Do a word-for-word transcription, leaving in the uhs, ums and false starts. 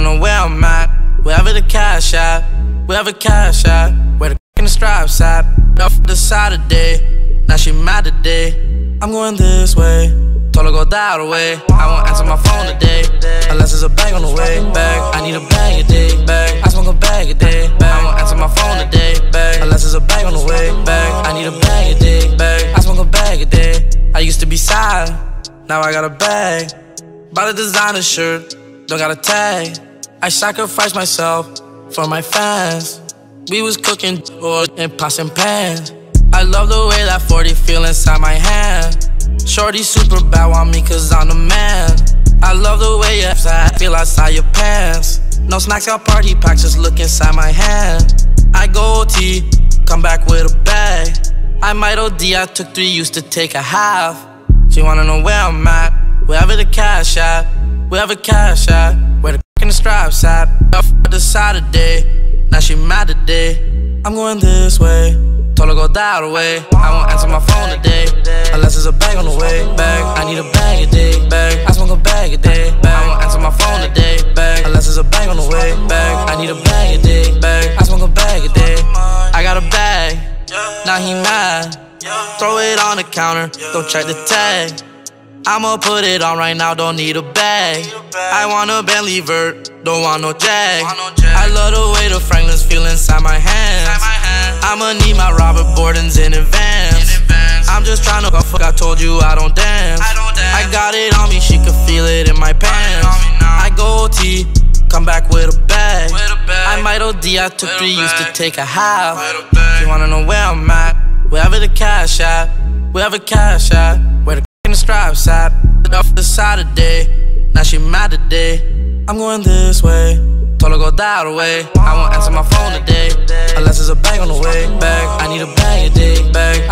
know where I'm at, wherever the cash at, wherever cash at, where the in the stripes at. Up for the Saturday, now she mad today. I'm going this way, told her go the other way. I won't answer my phone today, unless there's a bag on the way. Bag, I need a bag a day. Bag, I smoke a bag a day. Bag, I won't answer my phone today. Bag, unless there's a bag on the way. Bag, I need a bag a day. Bag, I smoke a bag a day. I used to be sad, now I got a bag. Bought a designer shirt, don't got a tag. I sacrificed myself for my fans. We was cooking or in pots and pans. I love the way that forty feel inside my hand. Shorty super bad, want me cause I'm the man. I love the way you feel outside your pants. No snacks, got party packs, just look inside my hand. I go O T, come back with a bag. I might O D, I took three, used to take a half. She wanna know where I'm at, wherever the cash at, wherever cash at, where the in the stripes at. Up for the Saturday, now she mad today. I'm going this way, told her go the other way. I won't answer my phone today, unless there's a bag on the way. Bag, I need a bag a day. Bag, I smoke a bag a day. Bag, I won't answer my phone today. Bag, unless there's a bag on the way. Bag, I need a bag a day. Bag, I smoke a bag a day. I got a bag, now he mad. Throw it on the counter, don't check the tag. I'ma put it on right now, don't need a bag. I want a Bentley vert, don't want no Jag. I love the way the Franklins feel inside my hands. I'ma need my Robert Bordens in advance. I'm just tryna go fuck, I told you I don't dance. I got it on me, she can feel it in my pants. I go O T, come back with a bag. I might O D, I took three, used to take a half. You wanna know where I'm at, wherever the cash at, wherever cash at, where the in the stripes at. Up for the Saturday, now she mad today. I'm going this way, told her go the other way. I won't answer my phone today, unless there's a bag on the way. Bag, I need a bag a day. Bag,